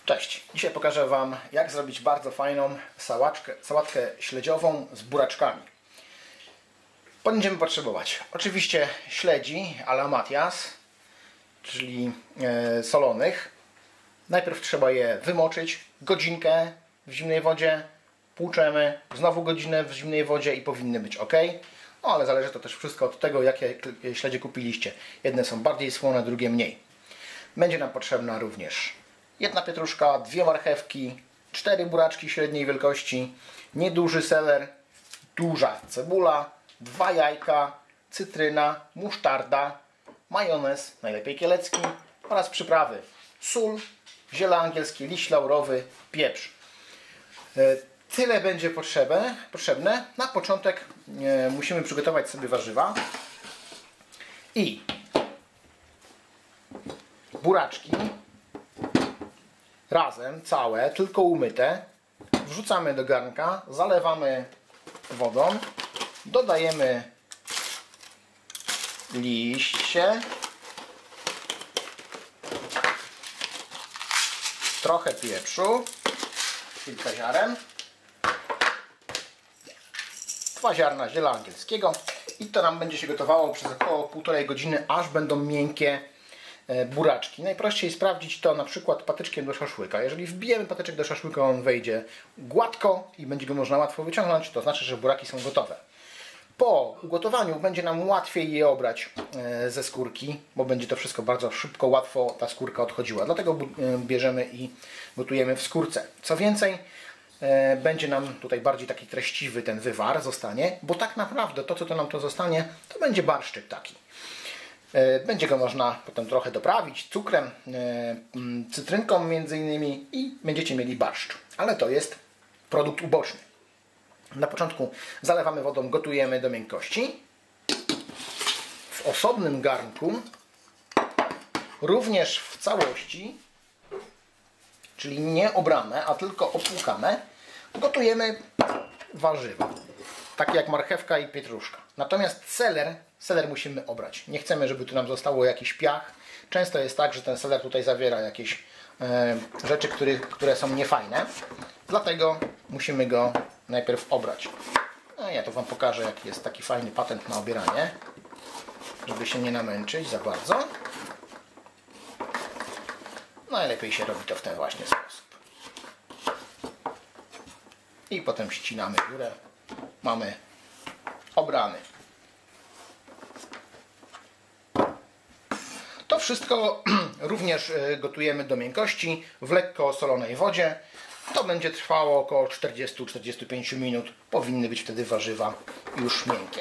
Cześć! Dzisiaj pokażę Wam, jak zrobić bardzo fajną sałatkę śledziową z buraczkami. Będziemy potrzebować oczywiście śledzi à la Matias, czyli solonych. Najpierw trzeba je wymoczyć, godzinkę w zimnej wodzie, płuczemy, znowu godzinę w zimnej wodzie i powinny być ok. No ale zależy to też wszystko od tego, jakie śledzie kupiliście. Jedne są bardziej słone, drugie mniej. Będzie nam potrzebna również jedna pietruszka, 2 marchewki, 4 buraczki średniej wielkości, nieduży seler, duża cebula, 2 jajka, cytryna, musztarda, majonez, najlepiej kielecki oraz przyprawy: sól, ziele angielskie, liść laurowy, pieprz. Tyle będzie potrzebne. Na początek musimy przygotować sobie warzywa i buraczki razem, całe, tylko umyte, wrzucamy do garnka, zalewamy wodą, dodajemy liście, trochę pieprzu, kilka ziaren, 2 ziarna ziela angielskiego i to nam będzie się gotowało przez około 1,5 godziny, aż będą miękkie buraczki. Najprościej sprawdzić to na przykład patyczkiem do szaszłyka. Jeżeli wbijemy patyczek do szaszłyka, on wejdzie gładko i będzie go można łatwo wyciągnąć, to znaczy, że buraki są gotowe. Po ugotowaniu będzie nam łatwiej je obrać ze skórki, bo będzie to wszystko bardzo szybko, łatwo ta skórka odchodziła. Dlatego bierzemy i gotujemy w skórce. Co więcej, będzie nam tutaj bardziej taki treściwy ten wywar zostanie, bo tak naprawdę to, co to nam to zostanie, to będzie barszczyk taki. Będzie go można potem trochę doprawić cukrem, cytrynką między innymi i będziecie mieli barszcz. Ale to jest produkt uboczny. Na początku zalewamy wodą, gotujemy do miękkości. W osobnym garnku, również w całości, czyli nie obrane, a tylko opłukane, gotujemy warzywa, takie jak marchewka i pietruszka. Natomiast seler musimy obrać. Nie chcemy, żeby tu nam zostało jakiś piach. Często jest tak, że ten seler tutaj zawiera jakieś rzeczy, które są niefajne. Dlatego musimy go najpierw obrać. No, ja to Wam pokażę, jaki jest taki fajny patent na obieranie, żeby się nie namęczyć za bardzo. Najlepiej się robi to w ten właśnie sposób. I potem ścinamy górę. Mamy obrany. To wszystko również gotujemy do miękkości w lekko osolonej wodzie. To będzie trwało około 40-45 minut. Powinny być wtedy warzywa już miękkie.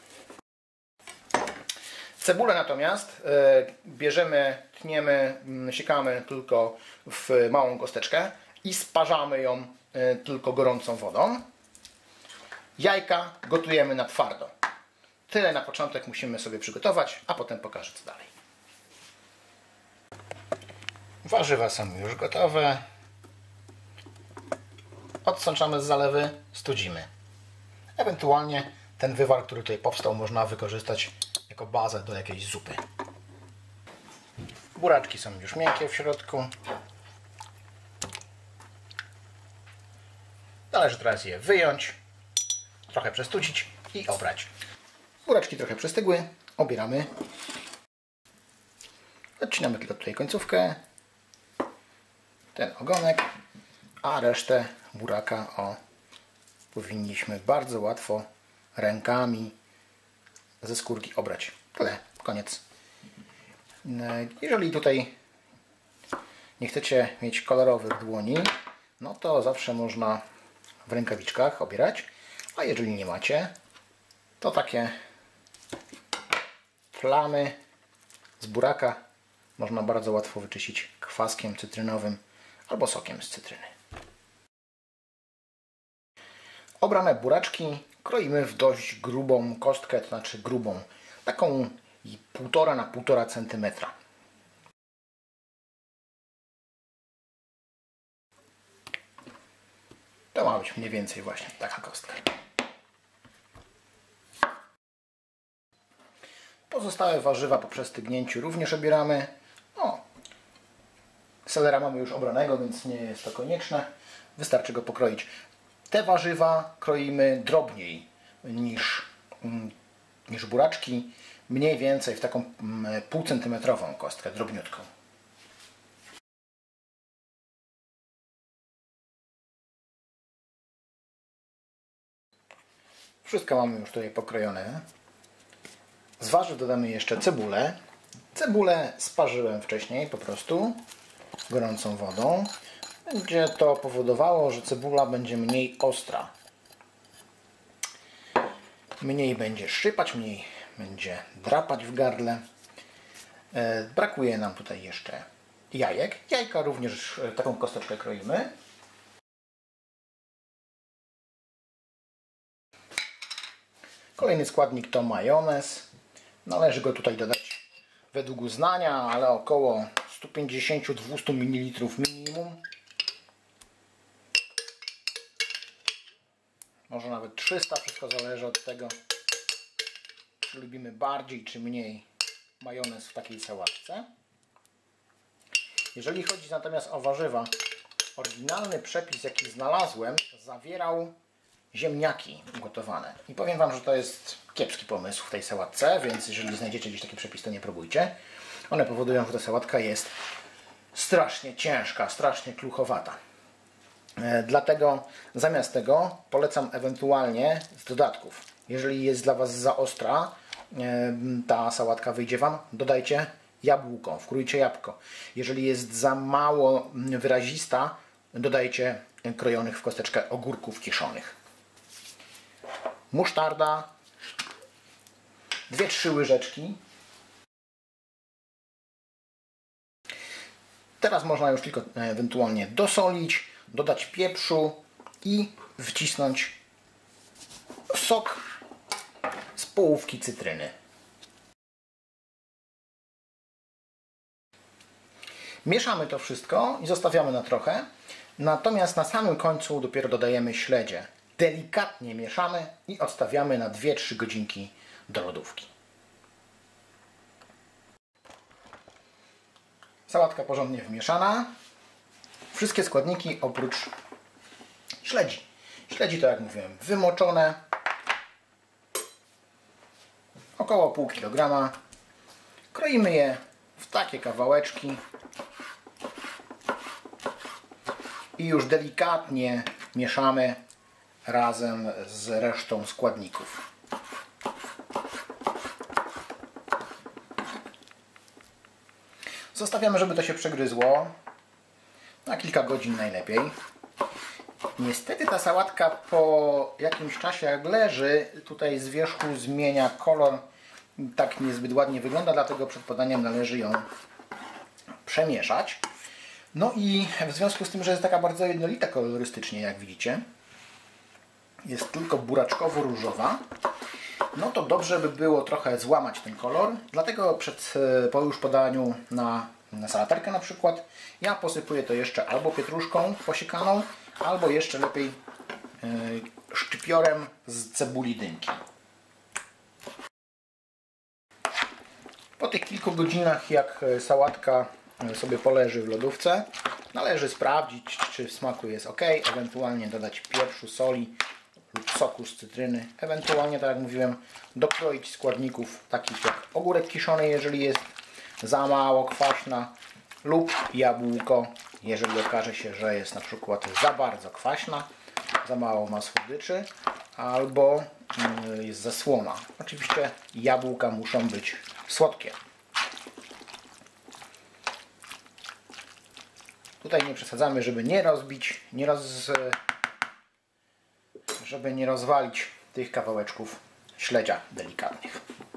Cebulę natomiast bierzemy, tniemy, siekamy tylko w małą kosteczkę i sparzamy ją tylko gorącą wodą. Jajka gotujemy na twardo. Tyle na początek musimy sobie przygotować, a potem pokażę, co dalej. Warzywa są już gotowe. Odsączamy z zalewy, studzimy. Ewentualnie ten wywar, który tutaj powstał, można wykorzystać jako bazę do jakiejś zupy. Buraczki są już miękkie w środku. Należy teraz je wyjąć, trochę przestudzić i obrać. Buraczki trochę przystygły, obieramy. Odcinamy tylko tutaj końcówkę, ten ogonek, a resztę buraka powinniśmy bardzo łatwo rękami ze skórki obrać. Tyle, koniec. Jeżeli tutaj nie chcecie mieć kolorowych dłoni, no to zawsze można w rękawiczkach obierać, a jeżeli nie macie, to takie plamy z buraka można bardzo łatwo wyczyścić kwaskiem cytrynowym albo sokiem z cytryny. Obrane buraczki kroimy w dość grubą kostkę, to znaczy grubą, taką 1,5 na 1,5 cm. To ma być mniej więcej właśnie taka kostka. Pozostałe warzywa po przestygnięciu również obieramy. Selera mamy już obranego, więc nie jest to konieczne. Wystarczy go pokroić. Te warzywa kroimy drobniej niż buraczki. Mniej więcej w taką półcentymetrową kostkę, drobniutką. Wszystko mamy już tutaj pokrojone. Z warzyw dodamy jeszcze cebulę. Cebulę sparzyłem wcześniej po prostu gorącą wodą. Będzie to powodowało, że cebula będzie mniej ostra. Mniej będzie szczypać, mniej będzie drapać w gardle. Brakuje nam tutaj jeszcze jajek. Jajka również taką kosteczkę kroimy. Kolejny składnik to majonez. Należy go tutaj dodać według uznania, ale około 150-200 ml minimum. Może nawet 300, wszystko zależy od tego, czy lubimy bardziej czy mniej majonez w takiej sałatce. Jeżeli chodzi natomiast o warzywa, oryginalny przepis, jaki znalazłem, zawierał ziemniaki gotowane. I powiem Wam, że to jest kiepski pomysł w tej sałatce, więc jeżeli znajdziecie gdzieś taki przepis, to nie próbujcie. One powodują, że ta sałatka jest strasznie ciężka, strasznie kluchowata. Dlatego zamiast tego polecam ewentualnie z dodatków. Jeżeli jest dla Was za ostra, ta sałatka wyjdzie Wam, dodajcie jabłko, wkrójcie jabłko. Jeżeli jest za mało wyrazista, dodajcie krojonych w kosteczkę ogórków kiszonych. Musztarda, 2-3 łyżeczki. Teraz można już tylko ewentualnie dosolić, dodać pieprzu i wcisnąć sok z połówki cytryny. Mieszamy to wszystko i zostawiamy na trochę. Natomiast na samym końcu dopiero dodajemy śledzie. Delikatnie mieszamy i odstawiamy na 2-3 godzinki do lodówki. Sałatka porządnie wmieszana. Wszystkie składniki oprócz śledzi. Śledzi to, jak mówiłem, wymoczone. Około pół kilograma. Kroimy je w takie kawałeczki. I już delikatnie mieszamy razem z resztą składników. Zostawiamy, żeby to się przegryzło na kilka godzin najlepiej. Niestety ta sałatka po jakimś czasie, jak leży, tutaj z wierzchu zmienia kolor. Tak niezbyt ładnie wygląda, dlatego przed podaniem należy ją przemieszać. No i w związku z tym, że jest taka bardzo jednolita kolorystycznie, jak widzicie, jest tylko buraczkowo-różowa, no to dobrze by było trochę złamać ten kolor. Dlatego po już podaniu na salaterkę na przykład, ja posypuję to jeszcze albo pietruszką posiekaną, albo jeszcze lepiej szczypiorem z cebuli dynki. Po tych kilku godzinach, jak sałatka sobie poleży w lodówce, należy sprawdzić, czy w smaku jest ok, ewentualnie dodać pieprzu, soli lub soku z cytryny, ewentualnie, tak jak mówiłem, dokroić składników takich jak ogórek kiszony, jeżeli jest za mało kwaśna, lub jabłko, jeżeli okaże się, że jest na przykład za bardzo kwaśna, za mało ma słodyczy, albo jest za słona. Oczywiście jabłka muszą być słodkie. Tutaj nie przesadzamy, żeby nie rozbić, żeby nie rozwalić tych kawałeczków śledzia delikatnych.